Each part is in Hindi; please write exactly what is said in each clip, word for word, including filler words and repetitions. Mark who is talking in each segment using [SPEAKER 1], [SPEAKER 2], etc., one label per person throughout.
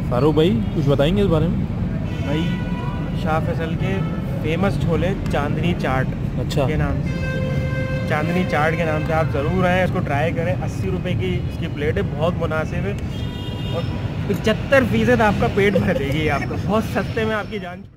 [SPEAKER 1] फारूक भाई कुछ बताएंगे इस बारे में?
[SPEAKER 2] भाई शाह फैसल के फेमस छोले चांदनी चाट
[SPEAKER 1] अच्छा
[SPEAKER 2] के नाम से, चांदनी चाट के नाम से आप ज़रूर आएँ, इसको ट्राई करें। अस्सी रुपये की इसकी प्लेट है, बहुत मुनासिब है और पचहत्तर फीसद आपका पेट भर देगी। आपको बहुत सस्ते में आपकी जान छुड़ी।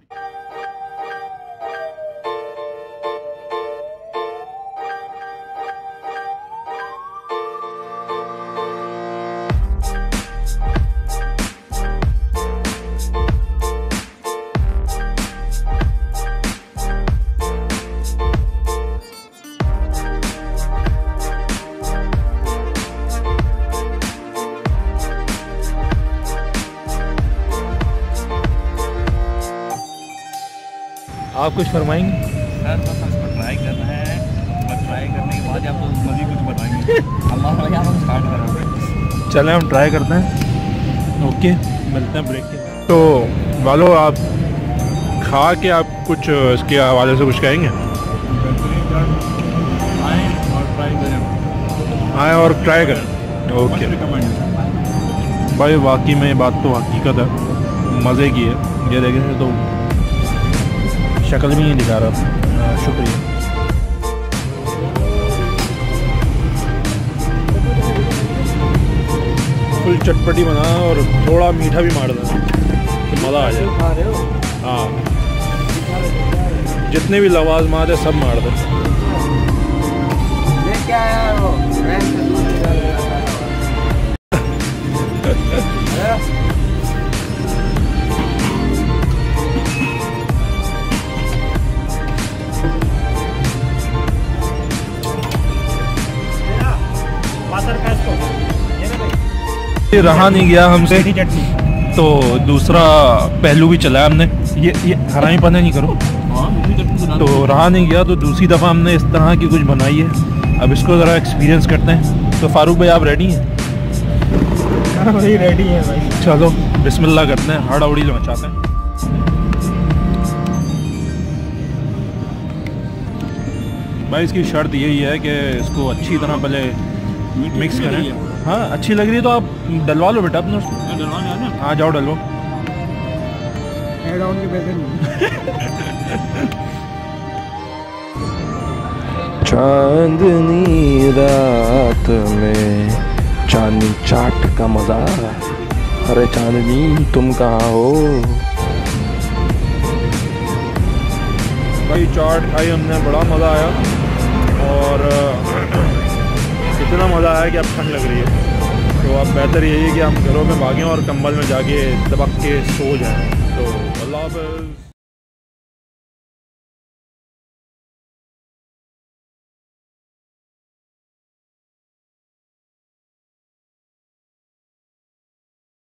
[SPEAKER 1] आप कुछ फरमाएंगे?
[SPEAKER 3] सर बस हम इसको ट्राई कर रहे हैं और ट्राई करने के बाद आपको मज़ीद कुछ बताएंगे। हमारा यहाँ हम स्टार्ट करेंगे।
[SPEAKER 1] चलें हम ट्राई करते हैं। ओके मिलते हैं ब्रेक के। तो वालो आप खा के आप कुछ इसके हवाले से कुछ कहेंगे?
[SPEAKER 3] आएँ और ट्राई करें।
[SPEAKER 1] आए और ट्राई करें। ओके भाई वाकई में बात तो हकीकत है, मज़े की है। ये देखें तो शक्ल भी नहीं दिखा रहा। शुक्रिया। फुल चटपटी बना और थोड़ा मीठा भी मार देना तो मज़ा आ जाए। हाँ जितने भी लवाजमात है सब मार दे।
[SPEAKER 2] क्या यार वो
[SPEAKER 1] रहा नहीं गया हमसे, तो दूसरा पहलू भी चलाया हमने। ये ये हरामी पना नहीं करो। तो रहा नहीं गया तो दूसरी दफ़ा हमने इस तरह की कुछ बनाई है। अब इसको ज़रा एक्सपीरियंस करते हैं। तो फारूक भाई आप रेडी हैं?
[SPEAKER 2] हाँ भाई रेडी है भाई।
[SPEAKER 1] चलो बिस्मिल्लाह करते हैं, हड़ाउड़ी मचाते हैं। भाई इसकी शर्त यही है कि इसको अच्छी तरह पहले मिक्स करें। हाँ अच्छी लग रही है तो आप डलवा लो बेटा अपने। हाँ जाओ डलवाओ।
[SPEAKER 4] चांदनी रात में चांदनी चाट का मजा। अरे चांदनी तुम कहाँ हो?
[SPEAKER 1] भाई चाट खाई हमने, बड़ा मज़ा आया और इतना मज़ा आया कि अब ठंड लग रही है। तो अब बेहतर यही है कि हम घरों में भागें और कंबल में जाके दबक के सो जाएं। तो अल्लाह हाफ़िज़।